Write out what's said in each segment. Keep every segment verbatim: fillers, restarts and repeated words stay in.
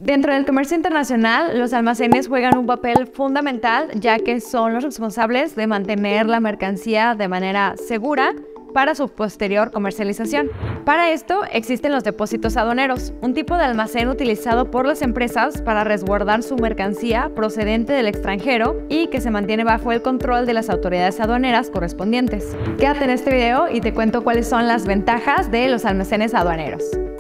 Dentro del comercio internacional, los almacenes juegan un papel fundamental, ya que son los responsables de mantener la mercancía de manera segura para su posterior comercialización. Para esto existen los depósitos aduaneros, un tipo de almacén utilizado por las empresas para resguardar su mercancía procedente del extranjero y que se mantiene bajo el control de las autoridades aduaneras correspondientes. Quédate en este video y te cuento cuáles son las ventajas de los almacenes aduaneros.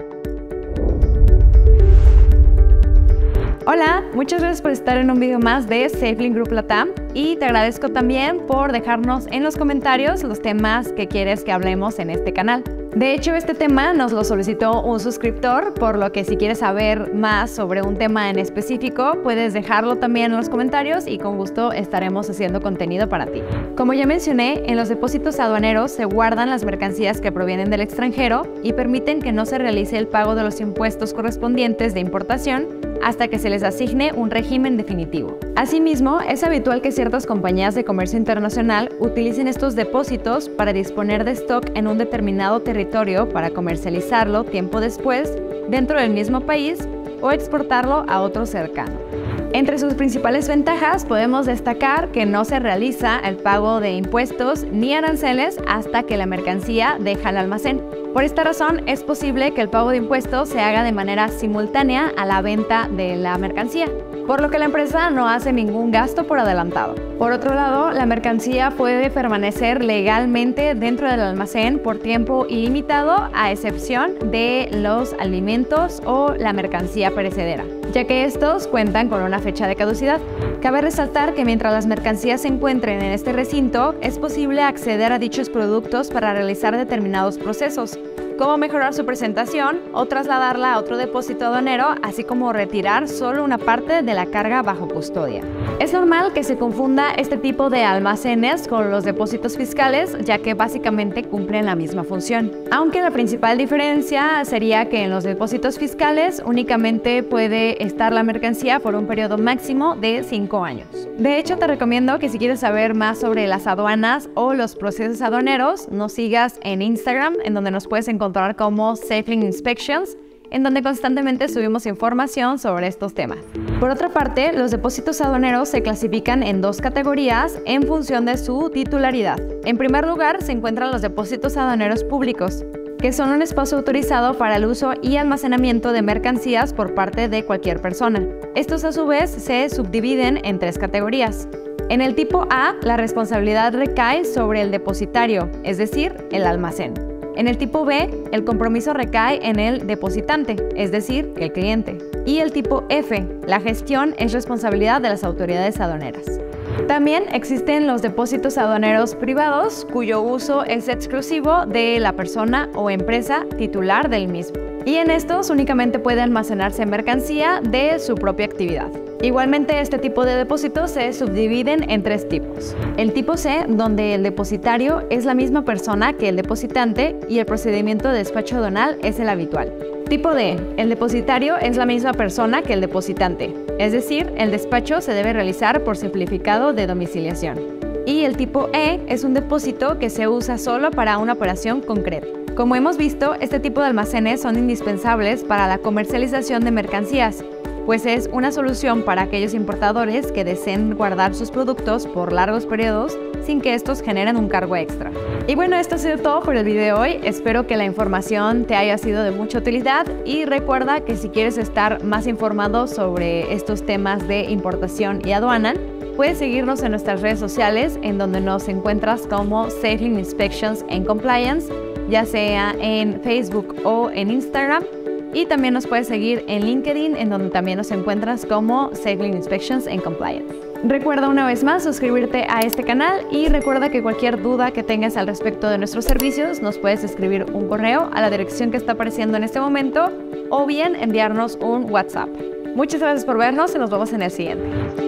Hola, muchas gracias por estar en un video más de SafeLink Group Latam y te agradezco también por dejarnos en los comentarios los temas que quieres que hablemos en este canal. De hecho, este tema nos lo solicitó un suscriptor, por lo que si quieres saber más sobre un tema en específico, puedes dejarlo también en los comentarios y con gusto estaremos haciendo contenido para ti. Como ya mencioné, en los depósitos aduaneros se guardan las mercancías que provienen del extranjero y permiten que no se realice el pago de los impuestos correspondientes de importación hasta que se les asigne un régimen definitivo. Asimismo, es habitual que ciertas compañías de comercio internacional utilicen estos depósitos para disponer de stock en un determinado territorio para comercializarlo tiempo después dentro del mismo país o exportarlo a otro cercano. Entre sus principales ventajas podemos destacar que no se realiza el pago de impuestos ni aranceles hasta que la mercancía deja el almacén. Por esta razón, es posible que el pago de impuestos se haga de manera simultánea a la venta de la mercancía, por lo que la empresa no hace ningún gasto por adelantado. Por otro lado, la mercancía puede permanecer legalmente dentro del almacén por tiempo ilimitado, a excepción de los alimentos o la mercancía perecedera, ya que estos cuentan con una fecha de caducidad. Cabe resaltar que mientras las mercancías se encuentren en este recinto, es posible acceder a dichos productos para realizar determinados procesos, como mejorar su presentación o trasladarla a otro depósito aduanero, así como retirar solo una parte de la carga bajo custodia. Es normal que se confunda este tipo de almacenes con los depósitos fiscales, ya que básicamente cumplen la misma función. Aunque la principal diferencia sería que en los depósitos fiscales únicamente puede estar la mercancía por un periodo máximo de cinco años. De hecho, te recomiendo que si quieres saber más sobre las aduanas o los procesos aduaneros, nos sigas en Instagram, en donde nos puedes encontrar encontrar como SafeLink Inspections, en donde constantemente subimos información sobre estos temas. Por otra parte, los depósitos aduaneros se clasifican en dos categorías en función de su titularidad. En primer lugar, se encuentran los depósitos aduaneros públicos, que son un espacio autorizado para el uso y almacenamiento de mercancías por parte de cualquier persona. Estos a su vez se subdividen en tres categorías. En el tipo A, la responsabilidad recae sobre el depositario, es decir, el almacén. En el tipo B, el compromiso recae en el depositante, es decir, el cliente. Y el tipo F, la gestión es responsabilidad de las autoridades aduaneras. También existen los depósitos aduaneros privados, cuyo uso es exclusivo de la persona o empresa titular del mismo. Y en estos únicamente puede almacenarse mercancía de su propia actividad. Igualmente, este tipo de depósitos se subdividen en tres tipos. El tipo C, donde el depositario es la misma persona que el depositante y el procedimiento de despacho aduanal es el habitual. Tipo D, el depositario es la misma persona que el depositante, es decir, el despacho se debe realizar por simplificado de domiciliación. Y el tipo E es un depósito que se usa solo para una operación concreta. Como hemos visto, este tipo de almacenes son indispensables para la comercialización de mercancías, pues es una solución para aquellos importadores que deseen guardar sus productos por largos periodos sin que estos generen un cargo extra. Y bueno, esto ha sido todo por el video de hoy. Espero que la información te haya sido de mucha utilidad y recuerda que si quieres estar más informado sobre estos temas de importación y aduana, puedes seguirnos en nuestras redes sociales, en donde nos encuentras como SafeLink Inspections and Compliance, ya sea en Facebook o en Instagram. Y también nos puedes seguir en LinkedIn, en donde también nos encuentras como SafeLink Inspections and Compliance. Recuerda una vez más suscribirte a este canal y recuerda que cualquier duda que tengas al respecto de nuestros servicios nos puedes escribir un correo a la dirección que está apareciendo en este momento o bien enviarnos un WhatsApp. Muchas gracias por vernos y nos vemos en el siguiente.